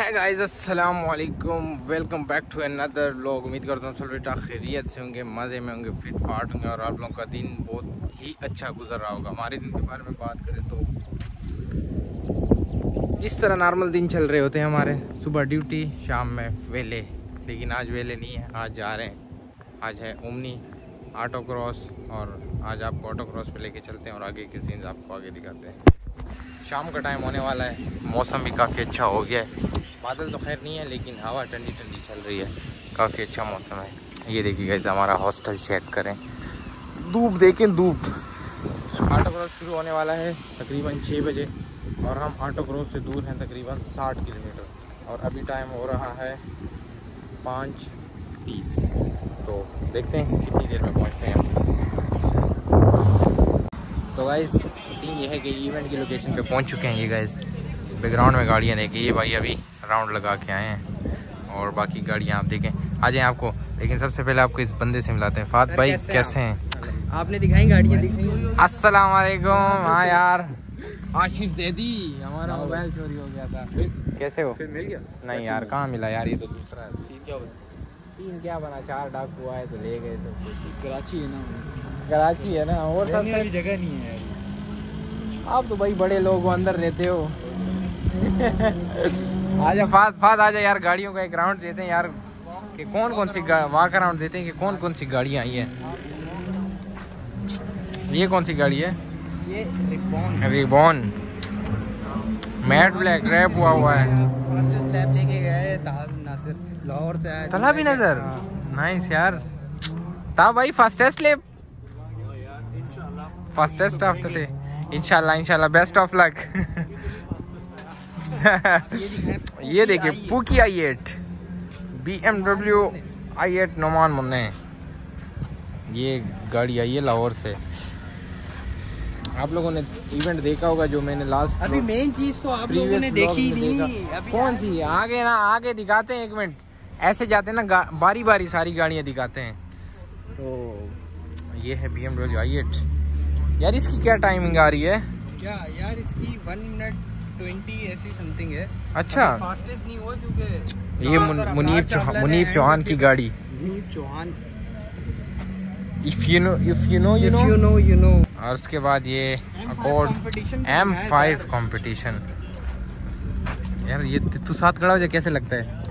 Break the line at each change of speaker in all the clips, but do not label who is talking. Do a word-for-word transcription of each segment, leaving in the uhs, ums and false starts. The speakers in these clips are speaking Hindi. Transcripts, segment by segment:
है गाइस, अस्सलाम वालेकुम, welcome back to another vlog. उम्मीद करता हूँ सब बेटा खैरियत से होंगे, मज़े में होंगे, फिट फाट होंगे और आप लोगों का दिन बहुत ही अच्छा गुजर रहा होगा। हमारे दिन के बारे में बात करें तो जिस तरह नॉर्मल दिन चल रहे होते हैं हमारे, सुबह ड्यूटी, शाम में वेले, लेकिन आज वेले नहीं है, आज जा रहे हैं। आज है ओमनी ऑटो क्रॉस और आज आपको ऑटो क्रॉस पे लेके चलते हैं और आगे के सीन्स आपको आगे दिखाते हैं। शाम का टाइम होने वाला है, मौसम भी काफ़ी अच्छा हो गया है, बादल तो खैर नहीं है लेकिन हवा ठंडी ठंडी चल रही है, काफ़ी अच्छा मौसम है। ये देखिए गाइस, हमारा हॉस्टल चेक करें, धूप देखें, धूप। ऑटो क्रॉस शुरू होने वाला है तकरीबन छः बजे और हम ऑटो क्रॉस से दूर हैं तकरीबन साठ किलोमीटर और अभी टाइम हो रहा है पाँच तीस। तो देखते हैं कितनी देर में पहुँचते हैं। तो गाइस सीन ये है कि इवेंट की लोकेशन पे पहुंच चुके हैं। ये गाइस बैकग्राउंड में गाड़ियां देखिए, ये भाई अभी राउंड लगा के आए हैं और बाकी गाड़ियां आप देखें आ जाएं आपको। लेकिन सबसे पहले आपको इस बंदे से मिलाते हैं। फात भाई कैसे, कैसे हैं?
आपने दिखाई गाड़ियां दिखाई।
अस्सलाम वालेकुम। हाँ यार,
आशिफ जैदी, हमारा मोबाइल चोरी हो गया था।
कैसे हो?
फिर मिल गया?
नहीं यार, कहाँ मिला यार, ये तो दूसरा है।
सीन क्या हुआ?
सीन क्या बना, चार डाकू आए तो ले गए। तो
कराची है ना,
कराची है ना, और सबसे
जगह नहीं है यार।
आप तो भाई बड़े लोग अंदर रहते हो। आजा फात फात आजा यार, गाड़ियों का एक राउंड देते हैं यार कि कौन कौन सी वाक राउंड देते हैं कि कौन कौन सी गाड़ियाँ आई हैं। ये कौन सी गाड़ी है?
ये ribbon
ribbon matte black wrap हुआ हुआ है।
फास्टेस्ट लैब लेके गए ताब नासिर, लाहौर से आया।
तला भी नजर नाइस यार। ता भाई fastest lap, fastest of the day. इंशाल्लाह इंशाल्लाह, बेस्ट ऑफ लक। ये देखिए पुकी I eight, B M W I eight Noman मुन्ने, ये गाड़ी आई है लाहौर से। आप लोगों ने इवेंट देखा होगा जो मैंने लास्ट,
अभी मेन चीज तो आप लोगों ने देखी नहीं। अभी
कौन सी? आगे ना, आगे दिखाते हैं, एक मिनट ऐसे जाते हैं ना, बारी बारी सारी गाड़ियां दिखाते हैं। तो ये है B M W I eight यार। इसकी क्या टाइमिंग आ रही है?
क्या यार, इसकी वन मिनट ट्वेंटी ऐसी समथिंग है।
अच्छा,
फास्टेस्ट नहीं हुआ क्योंकि
ये मुनीब चौहान, मुनीब चौहान की गाड़ी।
Munib Chauhan,
if you know if you know
if you know you know.
और उसके बाद ये अकॉर्ड एम फाइव कॉम्पिटिशन। यार ये तू साथ खड़ा हो जाए, कैसे लगता है?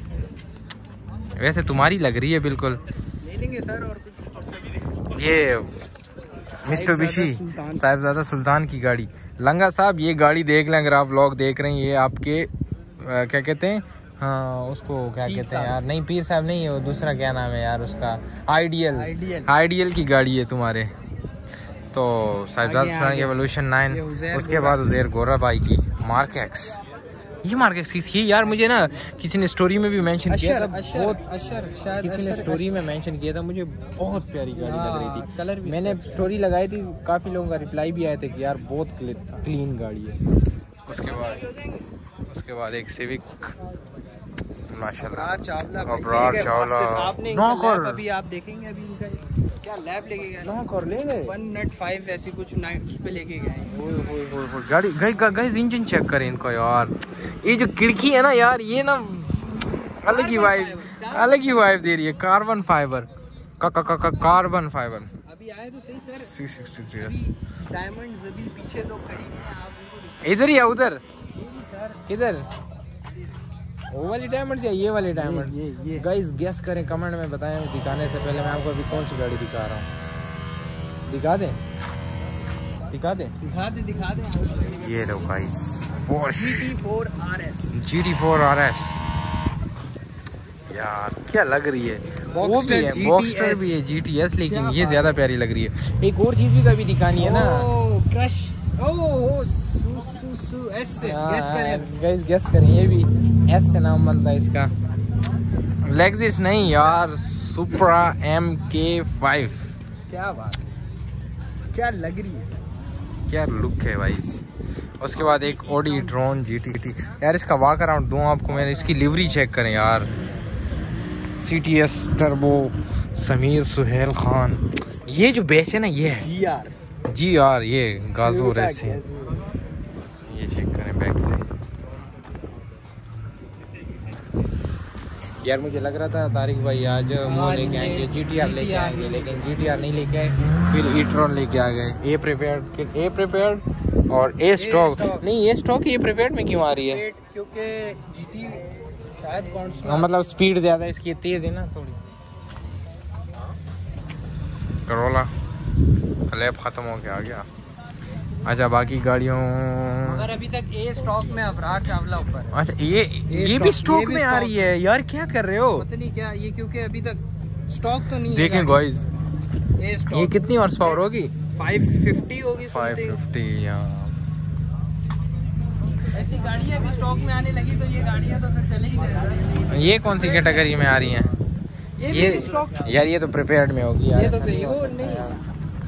वैसे तुम्हारी लग रही है बिल्कुल।
ले लेंगे सर। और कुछ
ये मित्सुबिशी साहिबजादा सुल्तान की गाड़ी। लंगा साहब ये गाड़ी देख लें अगर आप व्लॉग देख रहे हैं। ये आपके आ, क्या कहते हैं, हाँ उसको क्या कहते हैं यार, नहीं पीर साहब नहीं है वो, दूसरा क्या नाम है यार उसका, आइडियल आइडियल, आइडियल की गाड़ी है तुम्हारे। तो साहिबजादा सुल्तान की एवोल्यूशन नाइन, उसके बाद उज़ैर गोरा भाई की मार्क एक्स। ये मार्क एक्स किसकी यार? मुझे ना किसी ने स्टोरी में भी मेंशन किया था, बहुत
अशर शायद
किसी ने स्टोरी में मेंशन किया था, मुझे बहुत प्यारी गाड़ी लग रही थी।
कलर भी
मैंने स्टोरी लगाई थी, काफ़ी लोगों का रिप्लाई भी आए थे कि यार बहुत क्लीन गाड़ी है। उसके बाद उसके बाद एक सिविक माशाल्लाह, अबरार चावला,
आपने
नौकर
अभी आप देखेंगे अभी इनका क्या लैब लेके गए,
नौकर ले गए
वन मिनट फाइव ऐसी कुछ नाइट उस पे लेके गए।
गाड़ी गई गाइस, इंजन चेक करें इनको यार। ये जो खिड़की है ना यार, ये ना अलग ही वाइब, अलग ही वाइब दे रही है। कार्बन फाइबर का का का, का कार्बन फाइबर।
अभी आए तो सही sir,
six sixty three
diamonds अभी पीछे तो खड़ी हैं, आप उनको
इधर ही है, उधर
सर
किधर? वो वाली डायमंड या ये वाली डायमंड?
ये ये
गाइस गेस करें, कमेंट में बताएं। दिखाने से पहले मैं आपको अभी कौन सी गाड़ी दिखा रहा हूँ, दिखा दें दिखा दें
दिखा दे दिखा दे
ये लो guys, Porsche
G T four R S,
G T four R S. यार क्या लग रही है, वो भी है, बॉक्सटर भी है, जी टी एस, लेकिन ये ज्यादा प्यारी लग रही है। एक और चीज भी कभी दिखानी है ना,
क्रश, ओ सु सु सु एस से गेस करें
गाइस, गेस करें, ये भी एस से नाम बनता है इसका। लेक्सिस नहीं यार, सुप्रा एम के फाइव।
क्या बात, क्या लग रही है,
क्या लुक है भाई। उसके बाद एक Audi drone G T T. यार इसका वॉक अराउंड दूँ आपको मैं, इसकी लिवरी चेक करें यार। C T S turbo, Sameer Suhail Khan. ये जो बेच है ना, ये है
जी आर,
जी आर, ये गाजो रेसिंग। ये चेक करें बैक से, यार मुझे लग रहा था तारिक भाई आज वो लेके आएंगे जी टी आर लेके आएंगे, लेकिन जी टी आर नहीं लेके आए, फिर ई-ट्रॉन लेके आ गए। ए प्रिपेयर्ड ए प्रिपेयर्ड और ए स्टॉक नहीं, ए स्टॉक ए प्रिपेयर्ड में क्यों आ रही है?
क्योंकि जीटी शायद
हाँ, मतलब स्पीड ज़्यादा इसकी तेज़ है ना थोड़ी। करोला क्लैप ख़त्म हो गया आ गया। अच्छा बाकी गाड़ियों
मगर अभी तक ए स्टॉक में अबरार चावला ऊपर है।
अच्छा ये ये भी स्टॉक में आ रही है यार, क्या कर रहे हो?
पता नहीं क्या ये, क्योंकि अभी तक स्टॉक तो नहीं है।
देखें गाइस ये कितनी हॉर्स पावर होगी?
पाँच सौ पचास होगी।
पाँच सौ पचास यार।
ऐसी गाड़ियां भी स्टॉक में आने लगी तो ये गाड़ियां तो फिर चले ही जाएगा।
ये कौन सी कैटेगरी में आ रही हैं?
ये,
ये
भी स्टॉक
यार ये तो प्रिपेयर्ड में होगी यार।
ये तो वो नहीं,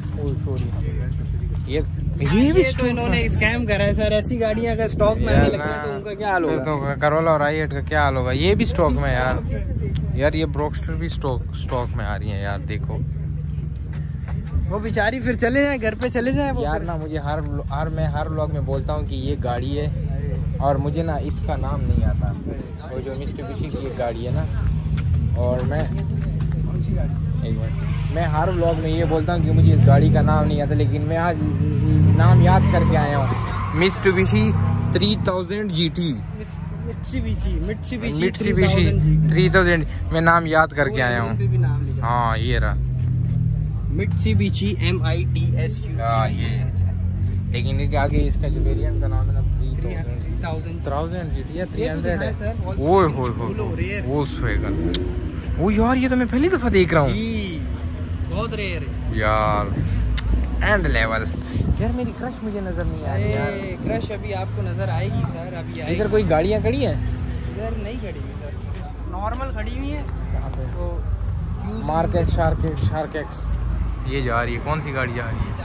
ये ये भी
तो इन्होंने स्कैम करा है सर। ऐसी गाड़ियां अगर स्टॉक में आने लगती हैं तो उनका क्या हाल होगा?
तो करोला और आई एट का क्या हाल होगा? ये भी स्टॉक में यार। यार ये ब्रोक्स्टर भी स्टॉक स्टॉक में आ रही है यार। देखो
वो बेचारी फिर चले जाए, घर पे चले जाए वो
यार ना। मुझे हर हर मैं हर व्लॉग में बोलता हूँ कि ये गाड़ी है, और मुझे ना इसका नाम नहीं आता। वो जो मित्सुबिशी की एक गाड़ी है ना, और मैं एक मिनट मैं हर व्लॉग में ये बोलता हूँ कि मुझे इस गाड़ी का नाम नहीं आता, लेकिन मैं आज नाम याद करके आया हूँ। Mitsubishi three thousand G T.
Mitsubishi
Mitsubishi three thousand मैं नाम याद करके आया हूँ। हाँ ये रहा
Mitsubishi M I T S U.
हाँ ये, लेकिन इसके आगे इसका जो वेरिएंट का नाम है ना three thousand thousand G T है, थ्री हंड्रेड है। ओए होए होए वो स्वेगन। ओ यार ये तो मैं पहली दफा देख रहा हूँ।
बहुत रेयर है
यार। एंड लेवल यार। मेरी क्रश मुझे नजर नहीं आ रही यार।
क्रश अभी आपको नजर आएगी सर, अभी आएगी।
इधर कोई गाड़ियाँ खड़ी हैं?
इधर नहीं खड़ी है सर, नॉर्मल खड़ी हुई है। तो
मार्केट शार्क शार्केक्स ये जा रही है। कौन सी गाड़ी जा रही है?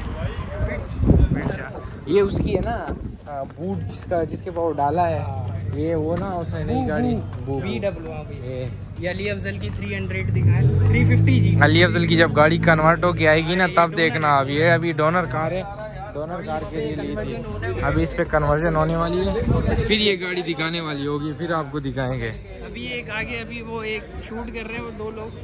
ये उसकी है ना बूट, जिसका जिसके पास डाला है ये वो ना उसने नई गाड़ी
बी डब्ल्यू। ये अली अफजल की तीन सौ दिखाए, तीन सौ पचास जी।
अली अफजल की जब गाड़ी कन्वर्ट होके आएगी ना तब देखना। अब ये अभी डोनर कार है, डोनर कार के लिए ली थी, अभी इस पे कन्वर्जन होने वाली है, फिर ये गाड़ी दिखाने वाली होगी, फिर आपको दिखाएंगे।
अभी एक आगे अभी वो एक शूट कर रहे हैं वो दो लोग।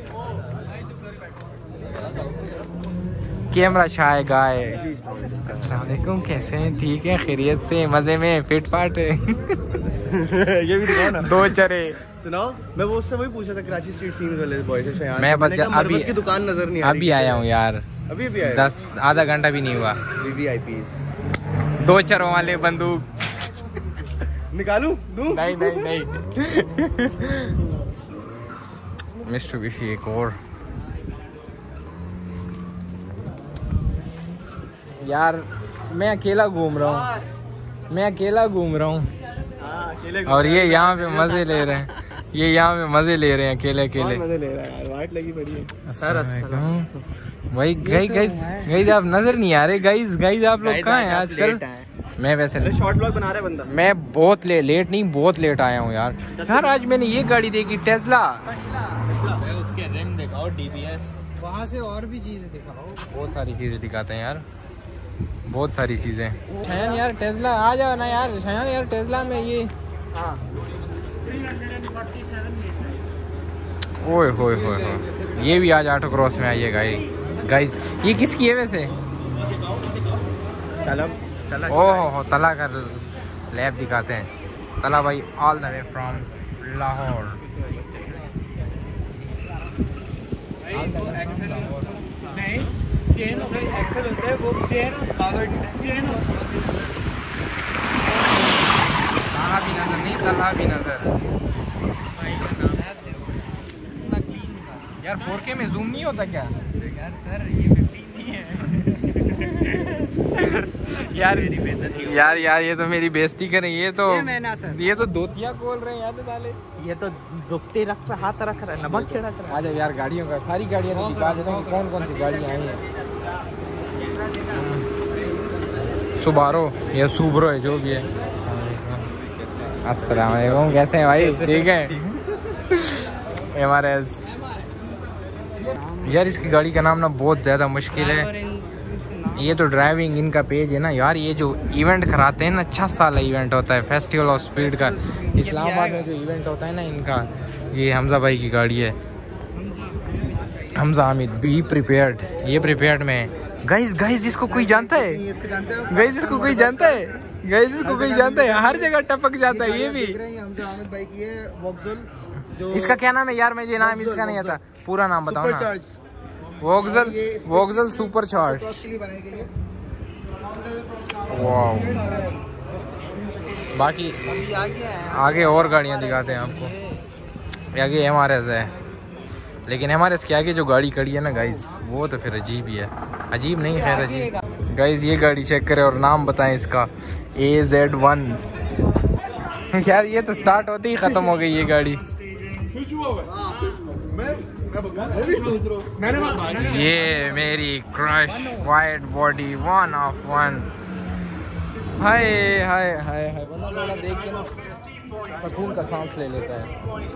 Camera shy guy. अस्सलाम वालेकुम, कैसे हैं? ठीक है, खैरियत से, मजे में, फिट फाट है।
ये भी दिखाओ ना।
दो चरे
सुनाओ। मैं वो उससे वही पूछा था कराची स्ट्रीट सीन वाले बॉय से शयान।
मैं बच्चा अभी
की दुकान नजर नहीं आ रही।
अभी आया हूँ यार।
अभी अभी आया।
दस आधा घंटा भी नहीं हुआ।
वीवीआईपीज़
दो चरों वाले बंदूक
निकालूं दूं?
नहीं नहीं नहीं। मित्सुबिशी एक और यार। मैं अकेला घूम रहा हूँ, मैं अकेला घूम रहा हूँ, और ये यहाँ पे मजे ले रहे हैं। ये यहाँ पे मजे ले रहे हैं अकेले अकेले।
मजे ले रहा है यार। वाइट लगी पड़ी है सर।
भाई गाइस गाइस गाइस आप नजर नहीं आ रहे। गाइस गाइस आप लोग कहाँ हैं आजकल? मैं वैसे
शॉर्ट ब्लॉग बना रहा है बंदा।
मैं बहुत ले, लेट नहीं बहुत लेट आया हूँ यार। यार आज मैंने ये गाड़ी देखी, टेस्ला।
उसके रिम दिखाओ, डीबीएस।
वहाँ से और भी चीजें दिखाओ।
बहुत सारी चीजें दिखाते हैं यार, बहुत सारी चीजें। शयान यार टेस्ला आ जाओ ना यार। शयान यार टेस्ला में ये ओए होए होए होए ये भी आज ऑटो क्रॉस में आई है गाइस। गाइस ये किसकी है वैसे?
तलब तला।
ओह हो तला का लैब दिखाते हैं। तला भाई all the way from Lahore.
नहीं चेन एक्सेल होता है वो चेन पावर चेन
तला भी नजर नहीं, तला भी नजर। यार फोर के में जूम नहीं होता क्या?
यार सर ये पंद्रह नहीं है।
यार यार यार ये तो मेरी बेइज्जती कर रही है। ये तो
ये मैं ना सर।
ये तो दोतिया खोल रहे हैं यार साले।
ये तो दुपते रख पे हाथ रख रहा है, नमक छिड़क रहा है।
आ जाओ यार गाड़ियों का, सारी गाड़ियाँ तो दिखा देता हूँ कौन कौन सी गाड़ियाँ आई हैं। सुबारो या सुब्रो है जो भी है। अस्सलाम वालेकुम, कैसे हैं भाई? ठीक है। एम आर एस यार इसकी गाड़ी का नाम ना बहुत ज़्यादा मुश्किल है। ये तो ड्राइविंग इनका पेज है ना यार। ये जो इवेंट कराते हैं ना, अच्छा साल इवेंट होता है फेस्टिवल ऑफ स्पीड का। इस्लामाबाद में जो इवेंट होता है ना इनका, ये हमजा भाई की गाड़ी है। Hamza Hamid, be prepared. ये प्रिपेयर्ड में है। गाइस गाइस इसको कोई जानता है? गाइस इसको कोई जानता है? गाइस इसको कोई जानता है? हर जगह टपक जाता है ये भी। इसका क्या नाम है यार? मुझे नाम इसका नहीं आता। पूरा नाम बताओ ना। Vauxhall Vauxhall super charge. वाह। बाकी आगे और गाड़ियाँ दिखाते हैं आपको। आगे एम आर एस है, लेकिन एम आर एस के आगे जो गाड़ी खड़ी है ना गाइस, वो तो फिर अजीब ही है। अजीब नहीं, खैर अजीब। गाइस ये गाड़ी चेक करें और नाम बताएं इसका। A Z one. यार ये तो स्टार्ट होते ही ख़त्म हो गई ये गाड़ी। ये मेरी crush white body one of one. हाय हाय हाय हाय। बंदा थोड़ा देख के ना सुकून का सांस ले लेता है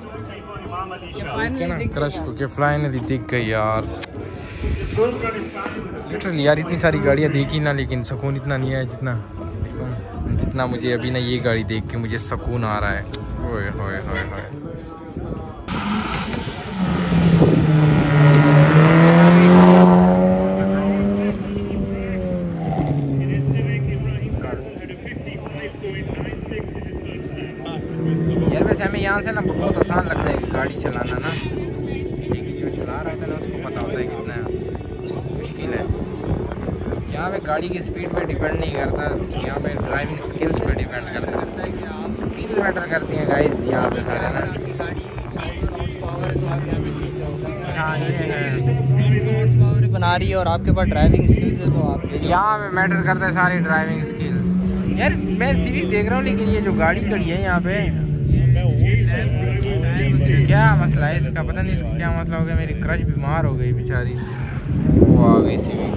ना क्रश को, कि फाइनली दिख गई यार। लिटरली यार इतनी सारी गाड़ियाँ देखी ना, लेकिन सुकून इतना नहीं है जितना जितना मुझे अभी ना ये गाड़ी देख के मुझे सुकून आ रहा है। ओए होए होए होए। यार वैसे हमें यहाँ से ना बहुत आसान लगता है कि गाड़ी चलाना ना, लेकिन जो चला रहा था ना उसको पता होता है कितना मुश्किल है। यहाँ पे गाड़ी की स्पीड पे डिपेंड नहीं करता, यहाँ पे ड्राइविंग स्किल्स पे डिपेंड करता है। स्किल्स मैटर करती हैं गाइस यहाँ पे सारे ना। हाँ ये है
बना रही है और आपके पास ड्राइविंग स्किल्स है, तो आप
यहाँ पे मैटर करता है सारी ड्राइविंग स्किल्स। यार मैं सीरीज देख रहा हूँ, लेकिन ये जो गाड़ी खड़ी है यहाँ पे, क्या मसला है इसका? पता नहीं इसका क्या मसला हो गया। मेरी क्रश बीमार हो गई बेचारी, वो आ गई सी।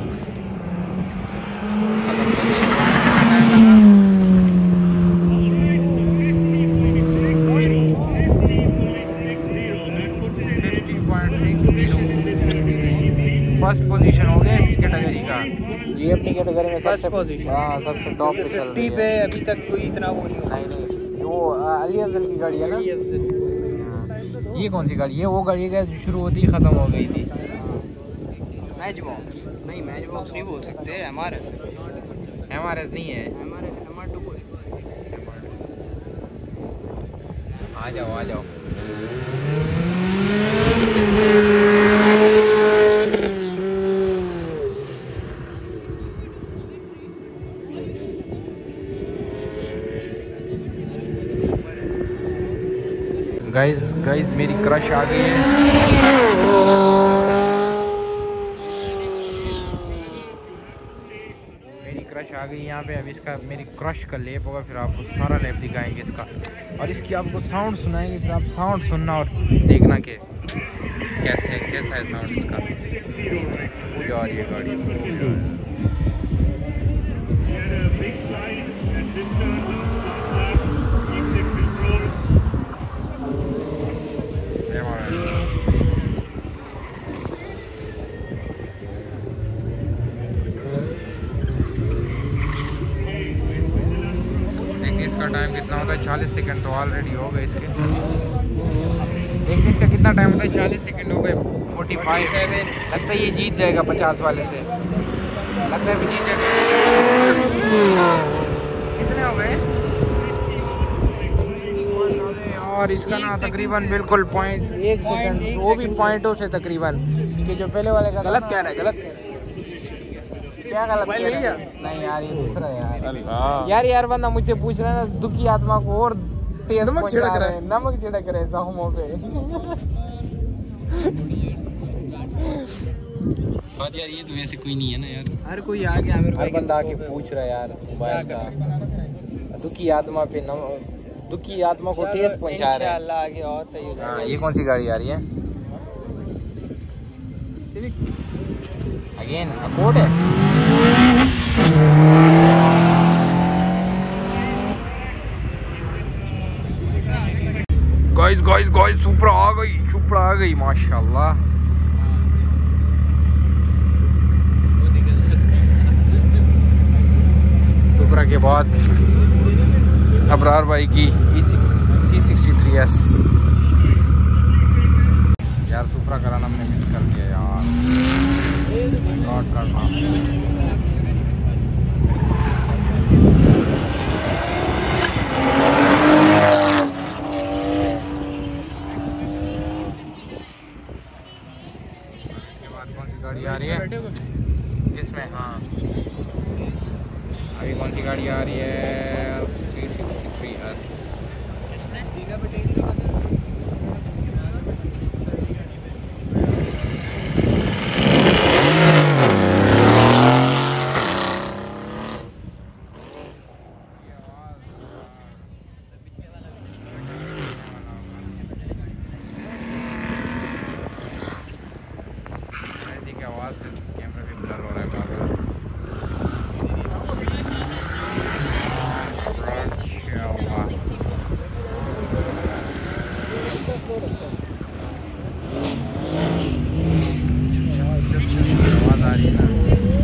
फर्स्ट पोजीशन हो गया इसकी कैटेगरी का। ये अपनी कैटेगरी में फर्स्ट पोजीशन। हाँ सबसे टॉप पे चल रही है।
पे अभी तक कोई इतना वो नहीं।
नहीं नहीं वो अली अफजल की गाड़ी है ना। ये कौन सी गाड़ी है? वो गाड़ी है जो शुरू होती ही ख़त्म हो गई थी।
मैच बॉक्स नहीं, मैच बॉक्स नहीं बोल सकते। M R S
M R S नहीं है।
M R S M R two.
आ जाओ आ जाओ। गाइस गाइस मेरी क्रश आ गई है। मेरी क्रश आ गई यहाँ पे। अब इसका मेरी क्रश का लेप होगा, फिर आपको सारा लेप दिखाएंगे इसका, और इसकी आपको साउंड सुनाएंगे। फिर आप साउंड सुनना और देखना कि कैसे है, कैसा है साउंड इसका। वो जा रही है गाड़ी। टाइम कितना होता है? चालीस सेकंड तो ऑलरेडी हो गए इसके। देखिए इसका कितना टाइम होता है? चालीस सेकंड हो गए। फोर्टी फाइव लगता है ये जीत जाएगा पचास वाले से। लगता है जीत जाएगा। कितने हो गए? और इसका ना तकरीबन बिल्कुल पॉइंट एक सेकंड, वो भी पॉइंटों से तकरीबन, कि जो पहले वाले का
गलत क्या रहा है? गलत
क्या गलत कह रहा है? नहीं यार ये दूसरा है यार। यार यार बंदा मुझसे पूछ रहा है ना, दुखी आत्मा को और तेज नमक छिड़क रहा है। नमक छिड़क रहे जख्मों पे। यार ये तो वैसे कोई नहीं है ना यार।
हर कोई आ गया मेरे
भाई, बंदा आके पूछ रहा है यार मोबाइल का। दुखी आत्मा पे नमक, दुखी आत्मा को ठेस पहुंचा रहा है।
इंशाल्लाह आगे और सही हो जाएगा।
ये कौन सी गाड़ी आ रही है? सिविक अगेन अकोर्ड है। गाइस गाइस गाइस सुपरा आ गई, सुपरा आ गई माशाल्लाह। सुपरा के बाद अबरार भाई की E C sixty three S. यार सुपरा कराना हमने मिस कर दिया यार, नॉट करना। इसके बाद कौन सी गाड़ी आ रही है इसमें? हाँ अभी कौन सी गाड़ी आ रही है? C sixty three S. आवाज़ से कैमरा भी ब्लर हो रहा है बार बार। आवाज़ आ रही है ना।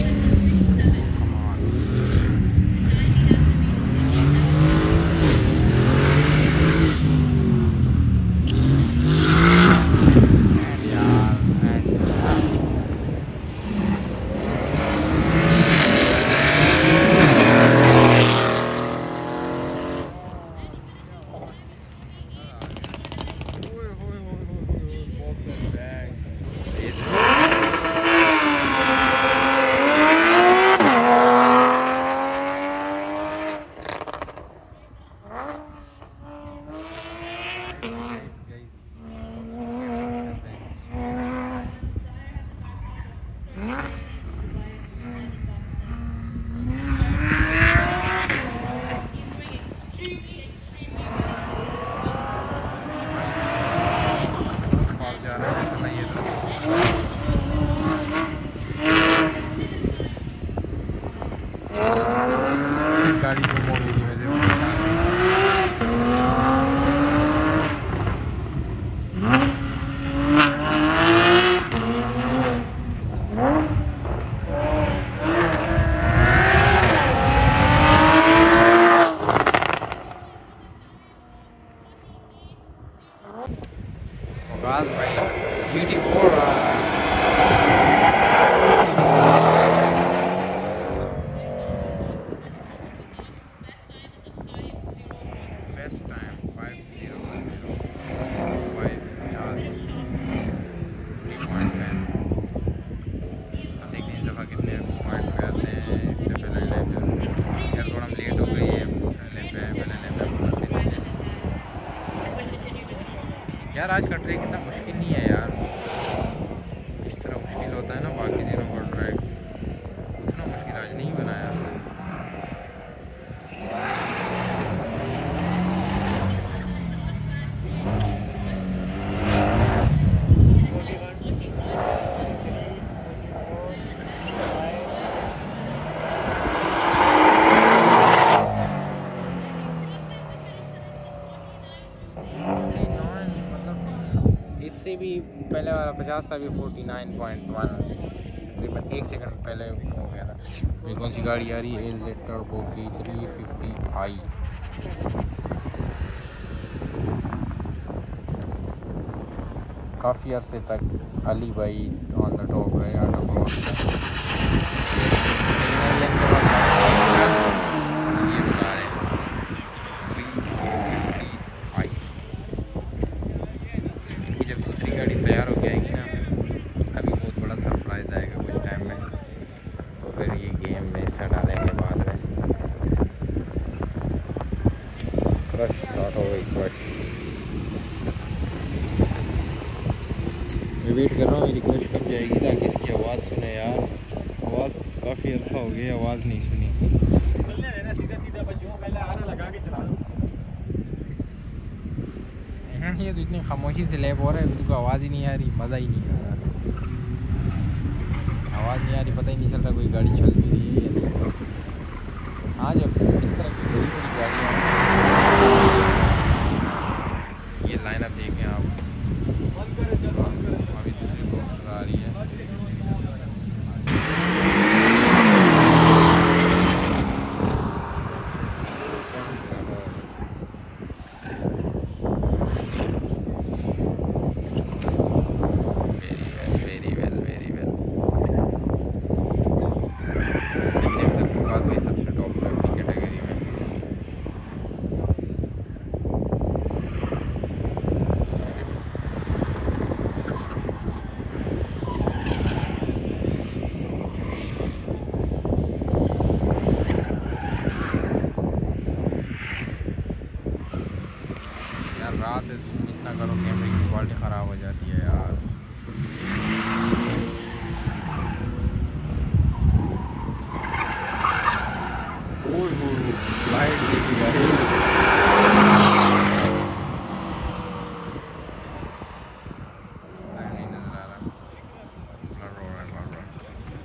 गाड़ी को मोड़ दी वैसे भाई जी टी फोर यार। आज का ट्रैक इतना मुश्किल नहीं है यार, इस तरह मुश्किल होता है ना बाकी दिनों का ट्रैक, इतना मुश्किल आज नहीं बनाया। इससे भी पहले वाला पचास था, अभी फोर्टी नाइन पॉइंट वन, तकरीबन एक सेकंड पहले हो गया था। ये कौन सी गाड़ी आ रही है? एल जेड टर्बो की थ्री फिफ्टी आई। काफ़ी अरसे तक अली भाई ऑन द टॉप रहे ऑटो क्रॉस में। ये बता रहे थ्री फिफ्टी आई। जब दूसरी गाड़ी तैयार हो जाएगी ना, अभी बहुत बड़ा सरप्राइज़ आएगा कुछ टाइम में, तो फिर ये गेम में हिस्सा डालेंगे बाद में। क्रश स्टार्ट हो गई, क्रश। मैं वेट कर रहा हूँ मेरी क्रश कब जाएगी ताकि इसकी आवाज़ सुने यार। आवाज़ काफ़ी अर्सा हो गया, आवाज़ नहीं सुनी। ये तो इतनी खामोशी से लैब हो रहा है, बिल्कुल आवाज़ ही नहीं आ रही, मज़ा ही नहीं आ रहा। आवाज़ नहीं आ रही, पता ही नहीं चल रहा कोई गाड़ी चल भी रही है या नहीं। आज इस तरह की बड़ी बड़ी गाड़ियाँ, ये लाइनअप देखें आप, अभी दूसरी रोड आ रही है। आते जूम इतना करो कैमरे की क्वालिटी ख़राब हो जाती है यार। लाइट देखी गाइस, नहीं नजर आ रहा, ब्लर हो रहा है, ब्लर हो रहा है।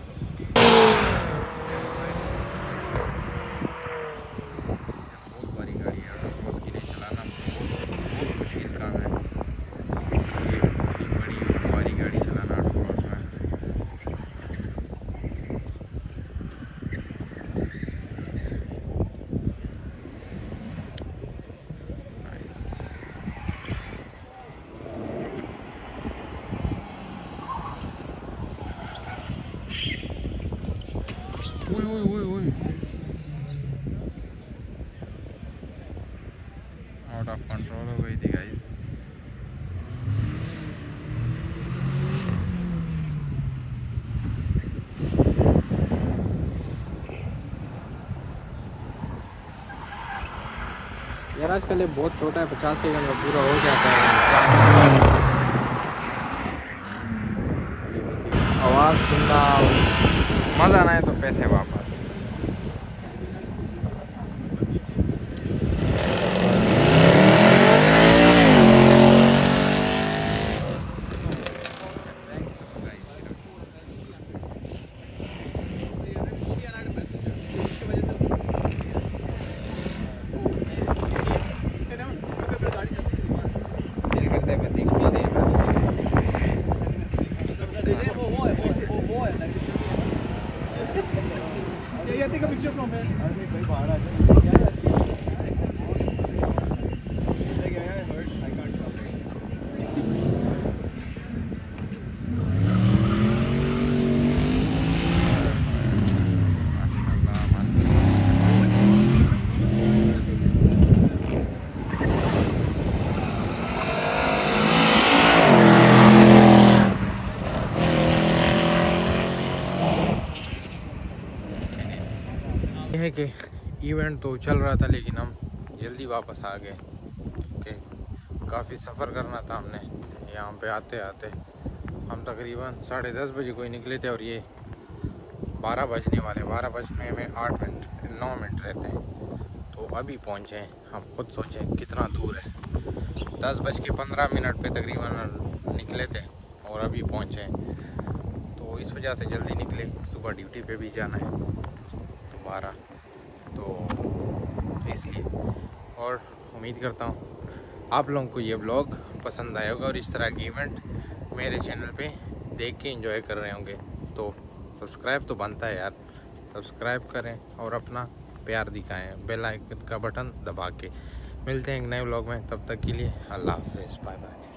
बहुत बड़ी गाड़ी है और उसके लिए चलाना बहुत बहुत मुश्किल काम है। ये इतनी बड़ी और भारी गाड़ी चलाना ऑटो क्रॉस में। Uy, uy, uy, uy. Out of control हो गई थी गाइस। यार आजकल ये बहुत छोटा है, पचास सेकंड में पूरा हो जाता है। आवाज़ सुनना, मज़ा ना आए तो पैसे वापस। दिल करता है बंदी को दे बस।
Take a picture from here.
ये है कि इवेंट तो चल रहा था लेकिन हम जल्दी वापस आ गए क्योंकि काफ़ी सफ़र करना था हमने। यहाँ पे आते आते हम तकरीबन साढ़े दस बजे कोई निकले थे और ये बारह बजने वाले, बारह बजने में आठ मिनट नौ मिनट रहते हैं। तो अभी पहुँचे हैं। हम खुद सोचें कितना दूर है। दस बज के पंद्रह मिनट पे तकरीबन निकले थे और अभी पहुँचे हैं। तो इस वजह से जल्दी निकले, सुबह ड्यूटी पे भी जाना है दोबारा, तो इसलिए। और उम्मीद करता हूँ आप लोगों को ये ब्लॉग पसंद आया होगा और इस तरह के इवेंट मेरे चैनल पे देख के एंजॉय कर रहे होंगे। तो सब्सक्राइब तो बनता है यार, सब्सक्राइब करें और अपना प्यार दिखाएं बेल आइकन का बटन दबा के। मिलते हैं एक नए ब्लॉग में, तब तक के लिए अल्लाह हाफ़िज़, बाय बाय।